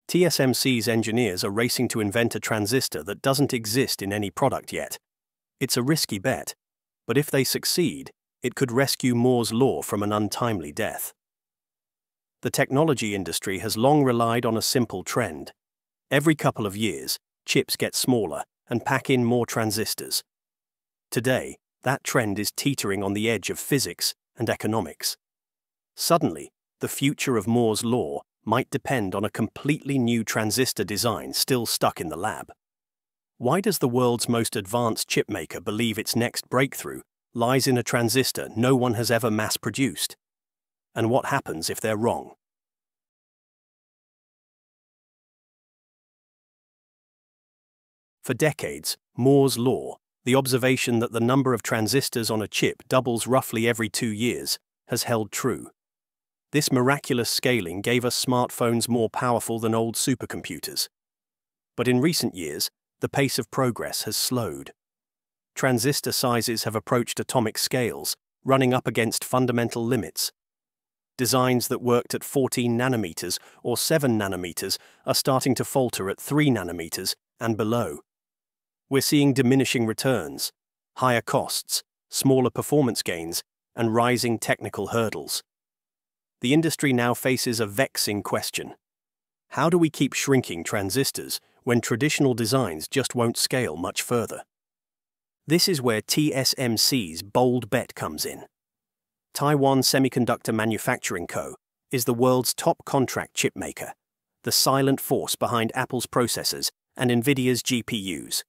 TSMC's engineers are racing to invent a transistor that doesn't exist in any product yet. It's a risky bet, but if they succeed, it could rescue Moore's law from an untimely death. The technology industry has long relied on a simple trend. Every couple of years, chips get smaller and pack in more transistors. Today, that trend is teetering on the edge of physics and economics. Suddenly, the future of Moore's law might depend on a completely new transistor design still stuck in the lab. Why does the world's most advanced chipmaker believe its next breakthrough lies in a transistor no one has ever mass-produced? And what happens if they're wrong? For decades, Moore's law, the observation that the number of transistors on a chip doubles roughly every 2 years, has held true. This miraculous scaling gave us smartphones more powerful than old supercomputers. But in recent years, the pace of progress has slowed. Transistor sizes have approached atomic scales, running up against fundamental limits. Designs that worked at 14 nanometers or 7 nanometers are starting to falter at 3 nanometers and below. We're seeing diminishing returns, higher costs, smaller performance gains, and rising technical hurdles. The industry now faces a vexing question. How do we keep shrinking transistors when traditional designs just won't scale much further? This is where TSMC's bold bet comes in. Taiwan Semiconductor Manufacturing Co. is the world's top contract chip maker, the silent force behind Apple's processors and Nvidia's GPUs.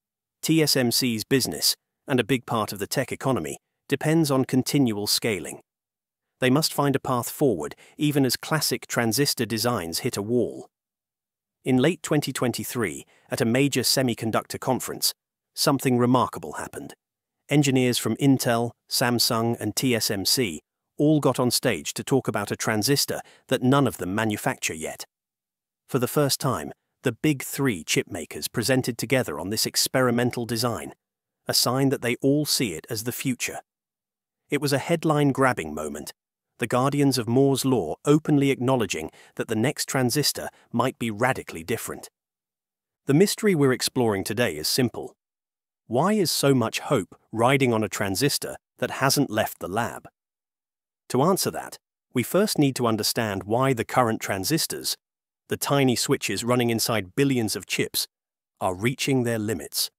TSMC's business, and a big part of the tech economy, depends on continual scaling. They must find a path forward even as classic transistor designs hit a wall. In late 2023, at a major semiconductor conference, something remarkable happened. Engineers from Intel, Samsung, and TSMC all got on stage to talk about a transistor that none of them manufacture yet. For the first time, the big three chip makers presented together on this experimental design, a sign that they all see it as the future. It was a headline-grabbing moment, the guardians of Moore's law openly acknowledging that the next transistor might be radically different. The mystery we're exploring today is simple. Why is so much hope riding on a transistor that hasn't left the lab? To answer that, we first need to understand why the current transistors, the tiny switches running inside billions of chips, are reaching their limits.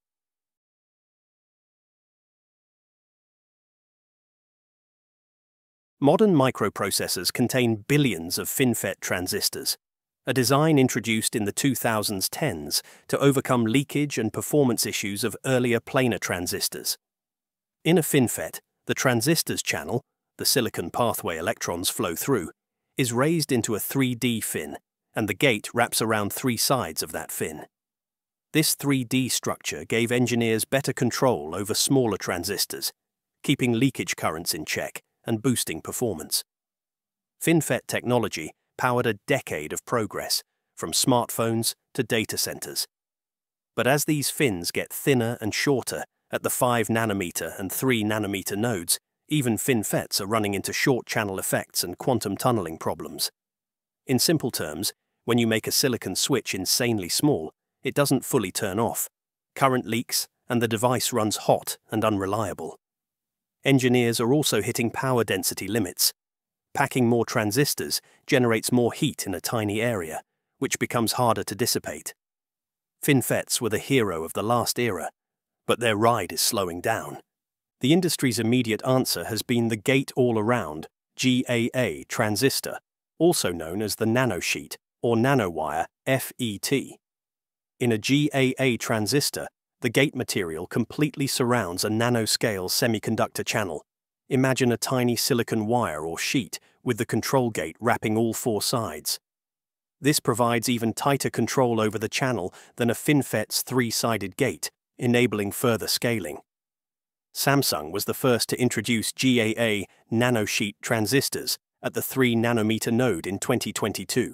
Modern microprocessors contain billions of FinFET transistors, a design introduced in the 2010s to overcome leakage and performance issues of earlier planar transistors. In a FinFET, the transistor's channel, the silicon pathway electrons flow through, is raised into a 3D fin, and the gate wraps around 3 sides of that fin. This 3D structure gave engineers better control over smaller transistors, keeping leakage currents in check and boosting performance. FinFET technology powered a decade of progress, from smartphones to data centers. But as these fins get thinner and shorter at the 5 nanometer and 3 nanometer nodes, even FinFETs are running into short channel effects and quantum tunneling problems. In simple terms, when you make a silicon switch insanely small, it doesn't fully turn off. Current leaks, and the device runs hot and unreliable. Engineers are also hitting power density limits. Packing more transistors generates more heat in a tiny area, which becomes harder to dissipate. FinFETs were the hero of the last era, but their ride is slowing down. The industry's immediate answer has been the gate-all-around GAA transistor, also known as the nanosheet or nanowire FET. In a GAA transistor, the gate material completely surrounds a nanoscale semiconductor channel. Imagine a tiny silicon wire or sheet with the control gate wrapping all 4 sides. This provides even tighter control over the channel than a FinFET's 3-sided gate, enabling further scaling. Samsung was the first to introduce GAA nanosheet transistors at the 3 nanometer node in 2022.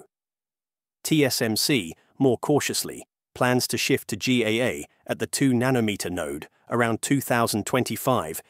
TSMC, more cautiously, plans to shift to GAA at the 2 nanometer node around 2025.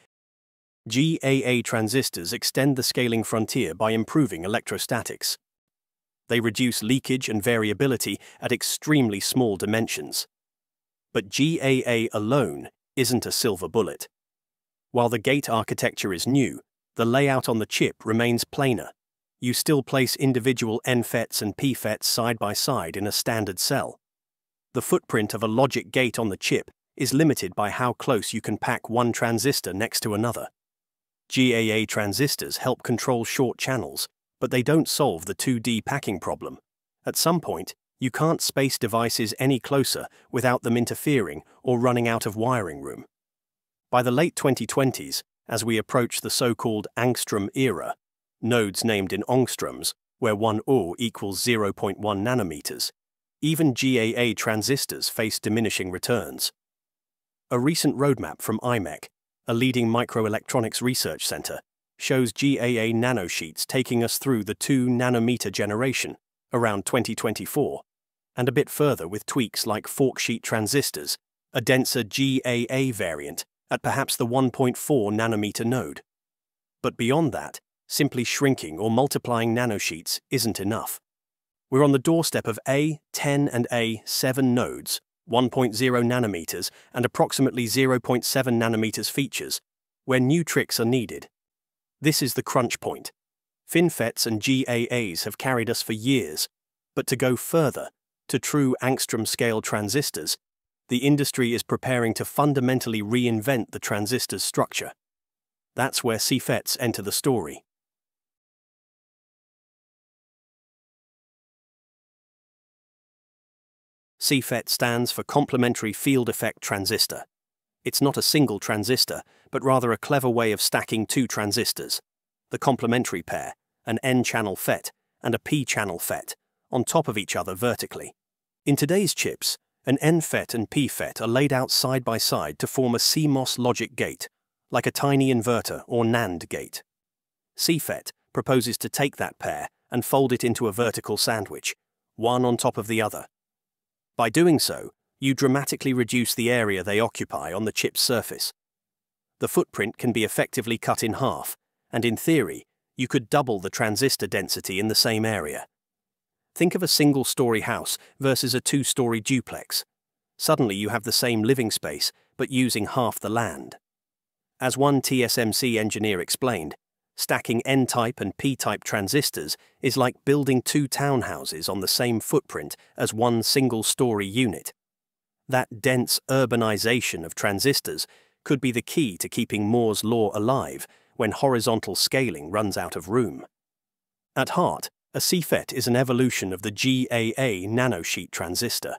GAA transistors extend the scaling frontier by improving electrostatics. They reduce leakage and variability at extremely small dimensions. But GAA alone isn't a silver bullet. While the gate architecture is new, the layout on the chip remains planar. You still place individual NFETs and PFETs side by side in a standard cell. The footprint of a logic gate on the chip is limited by how close you can pack one transistor next to another. GAA transistors help control short channels, but they don't solve the 2D packing problem. At some point, you can't space devices any closer without them interfering or running out of wiring room. By the late 2020s, as we approach the so-called angstrom era, nodes named in angstroms, where 1 O equals 0.1 nanometers, even GAA transistors face diminishing returns. A recent roadmap from IMEC, a leading microelectronics research center, shows GAA nanosheets taking us through the 2 nanometer generation, around 2024, and a bit further with tweaks like forksheet transistors, a denser GAA variant at perhaps the 1.4 nanometer node. But beyond that, simply shrinking or multiplying nanosheets isn't enough. We're on the doorstep of A10 and A7 nodes, 1.0 nanometers and approximately 0.7 nanometers features, where new tricks are needed. This is the crunch point. FinFETs and GAAs have carried us for years, but to go further, to true angstrom-scale transistors, the industry is preparing to fundamentally reinvent the transistor's structure. That's where CFETs enter the story. CFET stands for Complementary Field Effect Transistor. It's not a single transistor, but rather a clever way of stacking 2 transistors, the complementary pair, an N-channel FET and a P-channel FET, on top of each other vertically. In today's chips, an NFET and PFET are laid out side by side to form a CMOS logic gate, like a tiny inverter or NAND gate. CFET proposes to take that pair and fold it into a vertical sandwich, one on top of the other. By doing so, you dramatically reduce the area they occupy on the chip's surface. The footprint can be effectively cut in half, and in theory, you could double the transistor density in the same area. Think of a single-story house versus a 2-story duplex. Suddenly you have the same living space, but using half the land. As one TSMC engineer explained, stacking N-type and P-type transistors is like building 2 townhouses on the same footprint as one single-story unit. That dense urbanization of transistors could be the key to keeping Moore's law alive when horizontal scaling runs out of room. At heart, a CFET is an evolution of the GAA nanosheet transistor.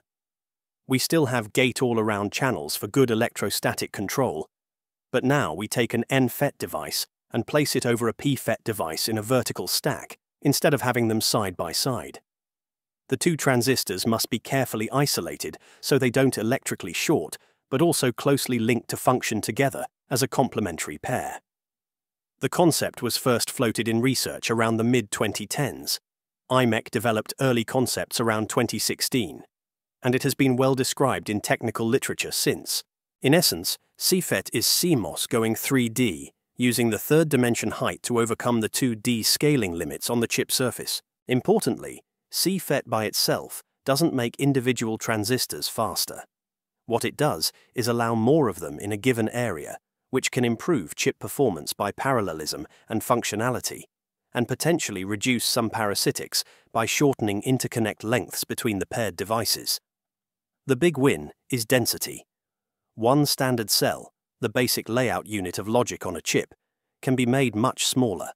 We still have gate-all-around channels for good electrostatic control, but now we take an NFET device and place it over a PFET device in a vertical stack, instead of having them side by side. The 2 transistors must be carefully isolated so they don't electrically short, but also closely linked to function together as a complementary pair. The concept was first floated in research around the mid-2010s. IMEC developed early concepts around 2016, and it has been well described in technical literature since. In essence, CFET is CMOS going 3D, using the 3rd dimension height to overcome the 2D scaling limits on the chip surface. Importantly, CFET by itself doesn't make individual transistors faster. What it does is allow more of them in a given area, which can improve chip performance by parallelism and functionality, and potentially reduce some parasitics by shortening interconnect lengths between the paired devices. The big win is density. One standard cell, the basic layout unit of logic on a chip, can be made much smaller.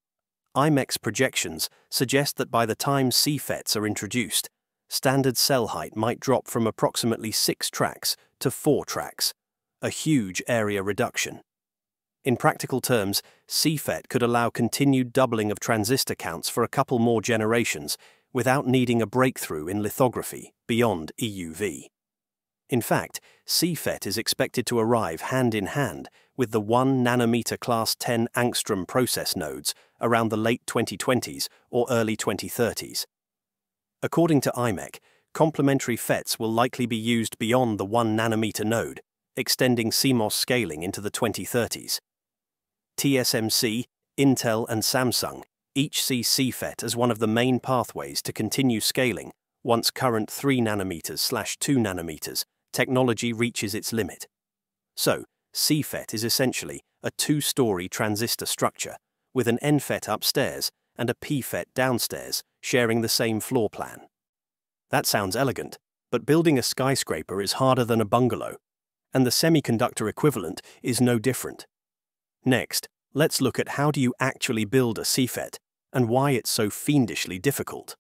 IMEC's projections suggest that by the time CFETs are introduced, standard cell height might drop from approximately 6 tracks to 4 tracks, a huge area reduction. In practical terms, CFET could allow continued doubling of transistor counts for a couple more generations without needing a breakthrough in lithography beyond EUV. In fact, CFET is expected to arrive hand in hand with the 1 nanometer class 10 angstrom process nodes around the late 2020s or early 2030s. According to IMEC, complementary FETs will likely be used beyond the 1 nanometer node, extending CMOS scaling into the 2030s. TSMC, Intel and Samsung Each sees CFET as one of the main pathways to continue scaling once current 3 nanometers/2 nanometers technology reaches its limit. So, CFET is essentially a two-story transistor structure with an NFET upstairs and a PFET downstairs sharing the same floor plan. That sounds elegant, but building a skyscraper is harder than a bungalow, and the semiconductor equivalent is no different. Next, let's look at how do you actually build a CFET and why it's so fiendishly difficult.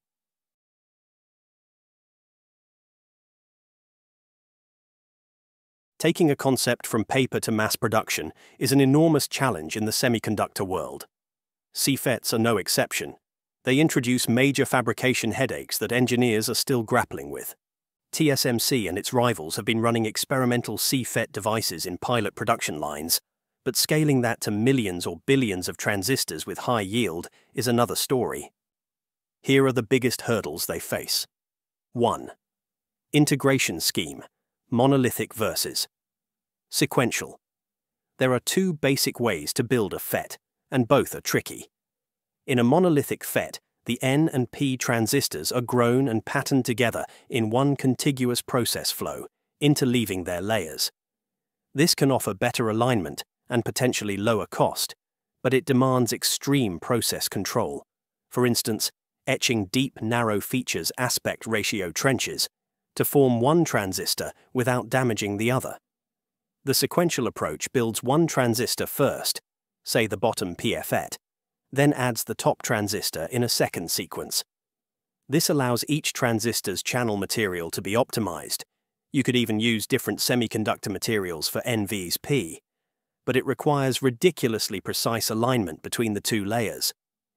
Taking a concept from paper to mass production is an enormous challenge in the semiconductor world. CFETs are no exception. They introduce major fabrication headaches that engineers are still grappling with. TSMC and its rivals have been running experimental CFET devices in pilot production lines, but scaling that to millions or billions of transistors with high yield is another story. Here are the biggest hurdles they face. 1. Integration scheme, monolithic versus sequential. There are two basic ways to build a FET, and both are tricky. In a monolithic FET, the N and P transistors are grown and patterned together in one contiguous process flow, interleaving their layers. This can offer better alignment and potentially lower cost, but it demands extreme process control. For instance, etching deep, narrow features aspect ratio trenches to form one transistor without damaging the other. The sequential approach builds one transistor first, say the bottom PFET, then adds the top transistor in a second sequence. This allows each transistor's channel material to be optimized. You could even use different semiconductor materials for N vs P, but it requires ridiculously precise alignment between the two layers.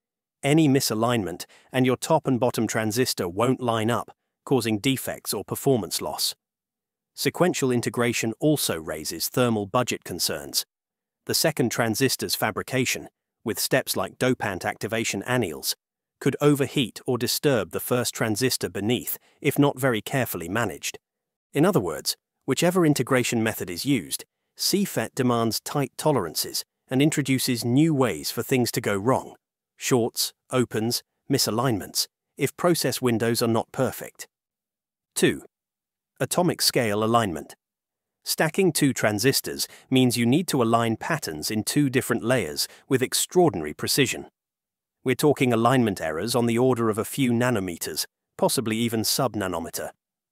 Any misalignment and your top and bottom transistor won't line up, causing defects or performance loss. Sequential integration also raises thermal budget concerns. The second transistor's fabrication, with steps like dopant activation anneals, could overheat or disturb the first transistor beneath if not very carefully managed. In other words, whichever integration method is used, CFET demands tight tolerances and introduces new ways for things to go wrong: shorts, opens, misalignments, if process windows are not perfect. 2. Atomic scale alignment. Stacking two transistors means you need to align patterns in two different layers with extraordinary precision. We're talking alignment errors on the order of a few nanometers, possibly even sub-nanometer.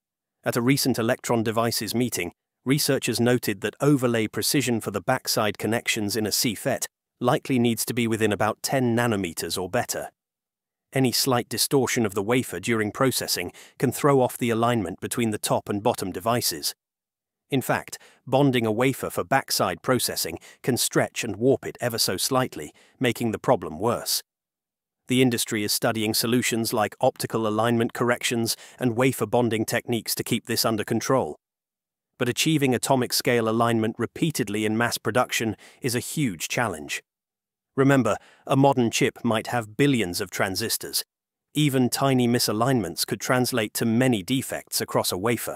At a recent Electron Devices meeting, researchers noted that overlay precision for the backside connections in a CFET likely needs to be within about 10 nanometers or better. Any slight distortion of the wafer during processing can throw off the alignment between the top and bottom devices. In fact, bonding a wafer for backside processing can stretch and warp it ever so slightly, making the problem worse. The industry is studying solutions like optical alignment corrections and wafer bonding techniques to keep this under control. But achieving atomic scale alignment repeatedly in mass production is a huge challenge. Remember, a modern chip might have billions of transistors. Even tiny misalignments could translate to many defects across a wafer.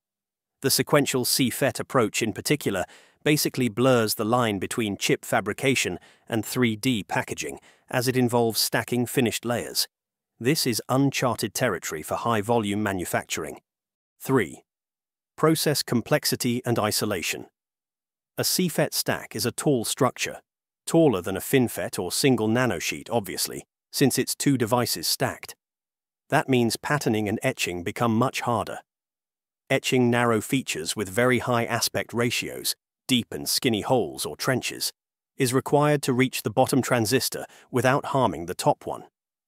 The sequential CFET approach in particular basically blurs the line between chip fabrication and 3D packaging, as it involves stacking finished layers. This is uncharted territory for high-volume manufacturing. 3. Process complexity and isolation. A CFET stack is a tall structure, taller than a FinFET or single nanosheet, obviously, since it's two devices stacked. That means patterning and etching become much harder. Etching narrow features with very high aspect ratios, deep and skinny holes or trenches, is required to reach the bottom transistor without harming the top one.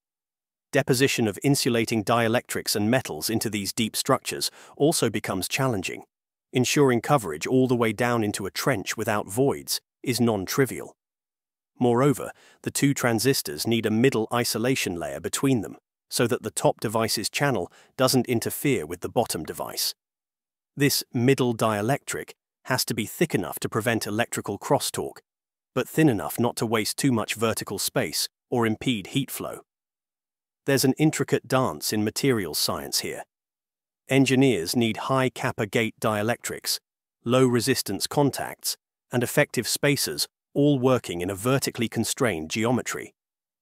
Deposition of insulating dielectrics and metals into these deep structures also becomes challenging. Ensuring coverage all the way down into a trench without voids is non-trivial. Moreover, the two transistors need a middle isolation layer between them, so that the top device's channel doesn't interfere with the bottom device. This middle dielectric has to be thick enough to prevent electrical crosstalk, but thin enough not to waste too much vertical space or impede heat flow. There's an intricate dance in materials science here. Engineers need high kappa gate dielectrics, low resistance contacts, and effective spacers all working in a vertically constrained geometry.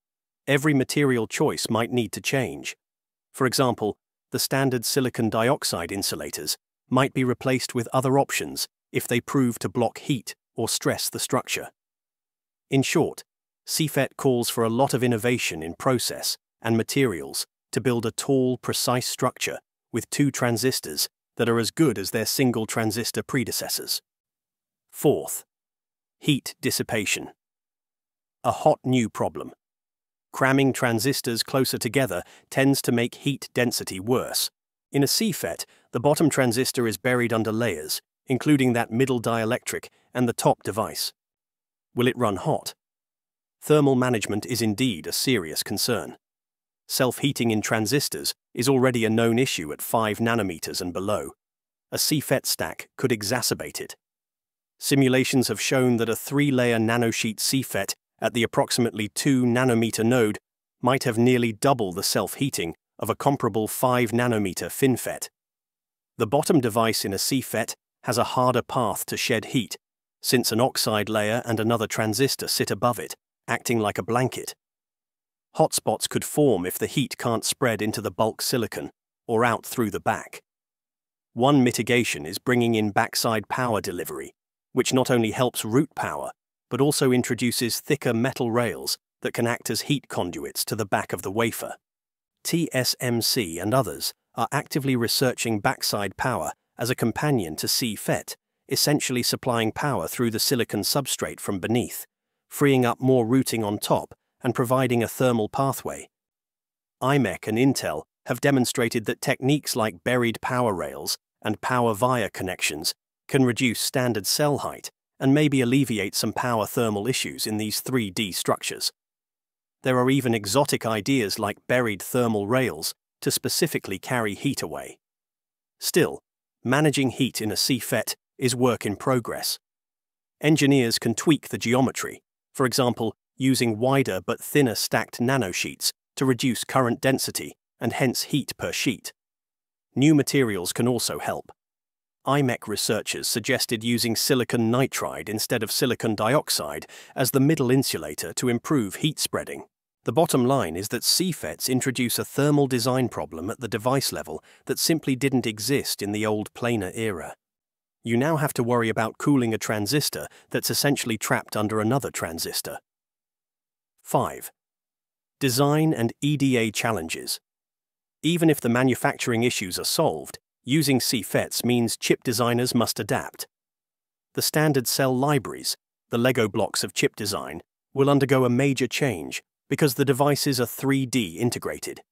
every material choice might need to change. For example, the standard silicon dioxide insulators might be replaced with other options if they prove to block heat or stress the structure. In short, CFET calls for a lot of innovation in process and materials to build a tall, precise structure with two transistors that are as good as their single transistor predecessors. Fourth, heat dissipation. A hot new problem. Cramming transistors closer together tends to make heat density worse. In a CFET, the bottom transistor is buried under layers, including that middle dielectric and the top device. Will it run hot? Thermal management is indeed a serious concern. Self-heating in transistors is already a known issue at 5 nanometers and below. A CFET stack could exacerbate it. Simulations have shown that a 3-layer nanosheet CFET at the approximately 2 nanometer node might have nearly double the self-heating of a comparable 5 nanometer FinFET. The bottom device in a CFET has a harder path to shed heat, since an oxide layer and another transistor sit above it, acting like a blanket. Hotspots could form if the heat can't spread into the bulk silicon or out through the back. One mitigation is bringing in backside power delivery, which not only helps route power, but also introduces thicker metal rails that can act as heat conduits to the back of the wafer. TSMC and others are actively researching backside power as a companion to CFET, essentially supplying power through the silicon substrate from beneath, freeing up more routing on top and providing a thermal pathway. IMEC and Intel have demonstrated that techniques like buried power rails and power via connections can reduce standard cell height and maybe alleviate some power thermal issues in these 3D structures. There are even exotic ideas like buried thermal rails to specifically carry heat away. Still, managing heat in a CFET is work in progress. Engineers can tweak the geometry, for example, using wider but thinner stacked nanosheets to reduce current density and hence heat per sheet. New materials can also help. IMEC researchers suggested using silicon nitride instead of silicon dioxide as the middle insulator to improve heat spreading. The bottom line is that CFETs introduce a thermal design problem at the device level that simply didn't exist in the old planar era. You now have to worry about cooling a transistor that's essentially trapped under another transistor. 5. Design and EDA challenges. Even if the manufacturing issues are solved, using CFETs means chip designers must adapt. The standard cell libraries, the Lego blocks of chip design, will undergo a major change because the devices are 3D integrated.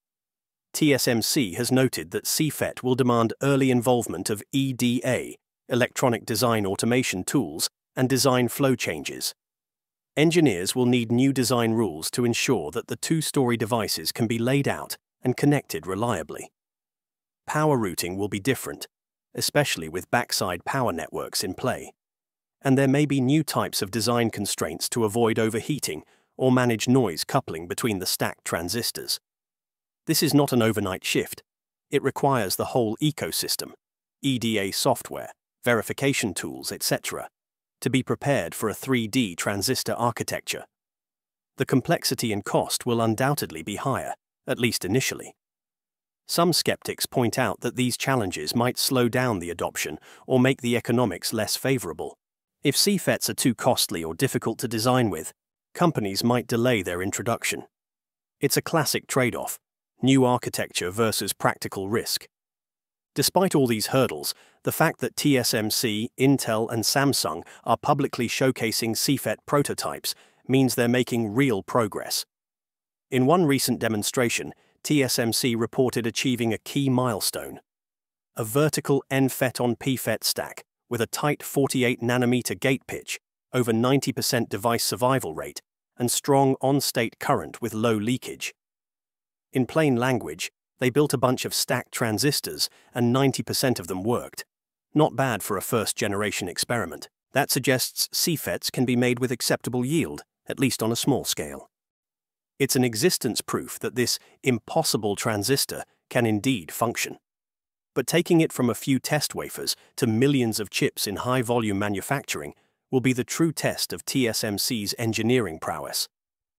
TSMC has noted that CFET will demand early involvement of EDA, electronic design automation tools, and design flow changes. Engineers will need new design rules to ensure that the two-story devices can be laid out and connected reliably. Power routing will be different, especially with backside power networks in play. And there may be new types of design constraints to avoid overheating or manage noise coupling between the stacked transistors. This is not an overnight shift. It requires the whole ecosystem, EDA software, verification tools, etc., to be prepared for a 3D transistor architecture. The complexity and cost will undoubtedly be higher, at least initially. Some skeptics point out that these challenges might slow down the adoption or make the economics less favorable. If CFETs are too costly or difficult to design with, companies might delay their introduction. It's a classic trade-off, new architecture versus practical risk. Despite all these hurdles, the fact that TSMC, Intel, and Samsung are publicly showcasing CFET prototypes means they're making real progress. In one recent demonstration, TSMC reported achieving a key milestone: a vertical NFET on PFET stack with a tight 48 nanometer gate pitch, over 90% device survival rate, and strong on-state current with low leakage. In plain language, they built a bunch of stacked transistors and 90% of them worked. Not bad for a first-generation experiment. That suggests CFETs can be made with acceptable yield, at least on a small scale. It's an existence proof that this impossible transistor can indeed function. But taking it from a few test wafers to millions of chips in high-volume manufacturing will be the true test of TSMC's engineering prowess.